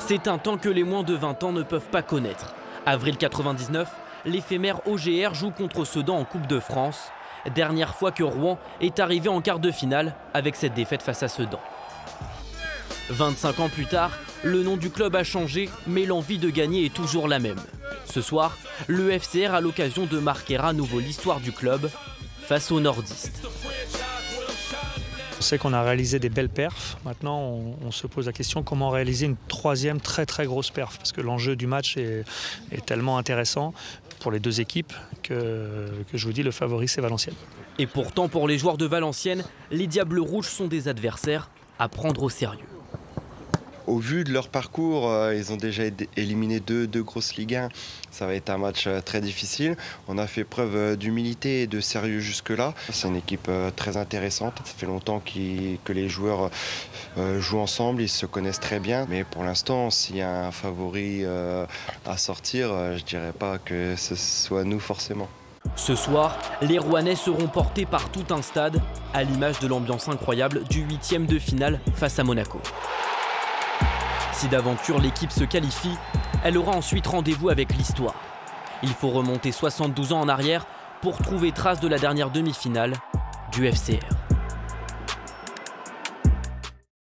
C'est un temps que les moins de 20 ans ne peuvent pas connaître. Avril 99, l'éphémère OGR joue contre Sedan en Coupe de France. Dernière fois que Rouen est arrivé en quart de finale avec cette défaite face à Sedan. 25 ans plus tard, le nom du club a changé, mais l'envie de gagner est toujours la même. Ce soir, le FCR a l'occasion de marquer à nouveau l'histoire du club face aux nordistes. On sait qu'on a réalisé des belles perfs. Maintenant, on se pose la question comment réaliser une troisième très grosse perf. Parce que l'enjeu du match est tellement intéressant pour les deux équipes que je vous dis, le favori, c'est Valenciennes. Et pourtant, pour les joueurs de Valenciennes, les Diables Rouges sont des adversaires à prendre au sérieux. Au vu de leur parcours, ils ont déjà éliminé deux grosses Ligue 1. Ça va être un match très difficile. On a fait preuve d'humilité et de sérieux jusque-là. C'est une équipe très intéressante. Ça fait longtemps que les joueurs jouent ensemble, ils se connaissent très bien. Mais pour l'instant, s'il y a un favori à sortir, je ne dirais pas que ce soit nous forcément. Ce soir, les Rouennais seront portés par tout un stade, à l'image de l'ambiance incroyable du 8e de finale face à Monaco. Si d'aventure l'équipe se qualifie, elle aura ensuite rendez-vous avec l'histoire. Il faut remonter 72 ans en arrière pour trouver trace de la dernière demi-finale du FCR.